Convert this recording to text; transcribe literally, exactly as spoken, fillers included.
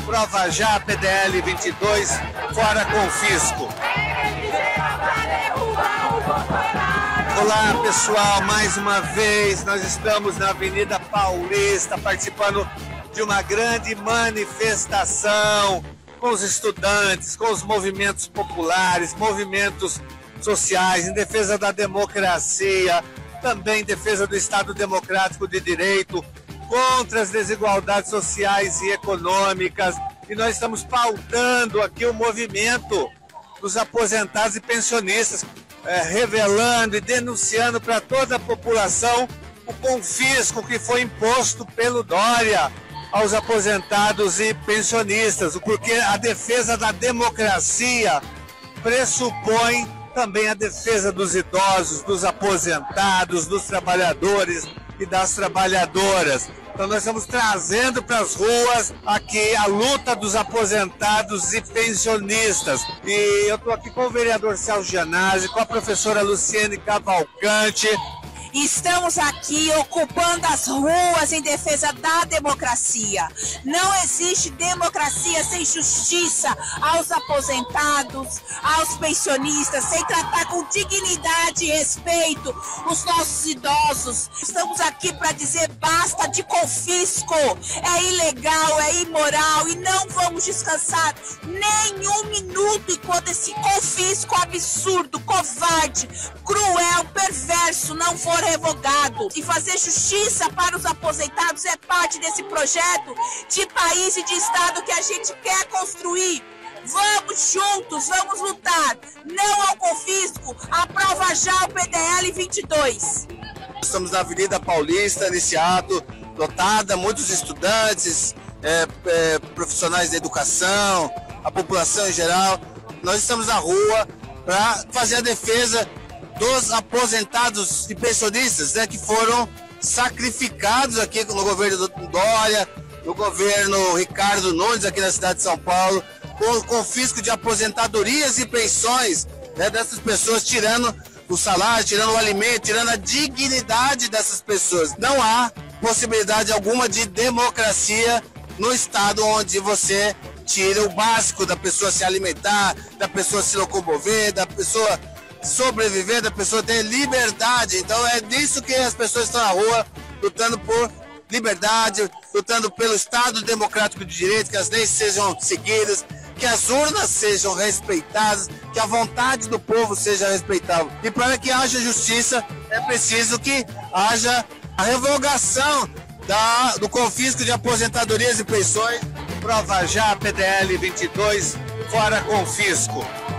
Prova já, P D L vinte e dois, fora confisco. Olá pessoal, mais uma vez nós estamos na Avenida Paulista participando de uma grande manifestação com os estudantes, com os movimentos populares, movimentos sociais em defesa da democracia, também em defesa do Estado Democrático de Direito, contra as desigualdades sociais e econômicas. E nós estamos pautando aqui o movimento dos aposentados e pensionistas, é, revelando e denunciando para toda a população o confisco que foi imposto pelo Dória aos aposentados e pensionistas, porque a defesa da democracia pressupõe também a defesa dos idosos, dos aposentados, dos trabalhadores e das trabalhadoras. Então nós estamos trazendo para as ruas aqui a luta dos aposentados e pensionistas. E eu estou aqui com o vereador Celso Gianazzi, com a professora Luciene Cavalcante. Estamos aqui ocupando as ruas em defesa da democracia. Não existe democracia sem justiça aos aposentados, aos pensionistas, sem tratar com dignidade e respeito os nossos idosos. Estamos aqui para dizer basta de confisco. É ilegal, é imoral e não vamos descansar nem um minuto enquanto esse confisco absurdo, covarde, cruel, perverso não for revogado. E fazer justiça para os aposentados é parte desse projeto de país e de Estado que a gente quer construir. Vamos juntos, vamos lutar. Não ao confisco, aprova já o P D L vinte e dois. Estamos na Avenida Paulista, nesse ato, lotada, muitos estudantes, é, é, profissionais da educação, a população em geral. Nós estamos na rua para fazer a defesa dos aposentados e pensionistas, né, que foram sacrificados aqui no governo do Dória, no governo Ricardo Nunes, aqui na cidade de São Paulo, com o confisco de aposentadorias e pensões, né, dessas pessoas, tirando o salário, tirando o alimento, tirando a dignidade dessas pessoas. Não há possibilidade alguma de democracia no estado onde você tira o básico da pessoa se alimentar, da pessoa se locomover, da pessoa sobreviver, da pessoa ter liberdade. Então é disso que as pessoas estão na rua, lutando por liberdade, lutando pelo Estado Democrático de Direito, que as leis sejam seguidas, que as urnas sejam respeitadas, que a vontade do povo seja respeitada. E para que haja justiça, é preciso que haja a revogação da, do confisco de aposentadorias e pensões. Prova já, P D L vinte e dois, fora confisco.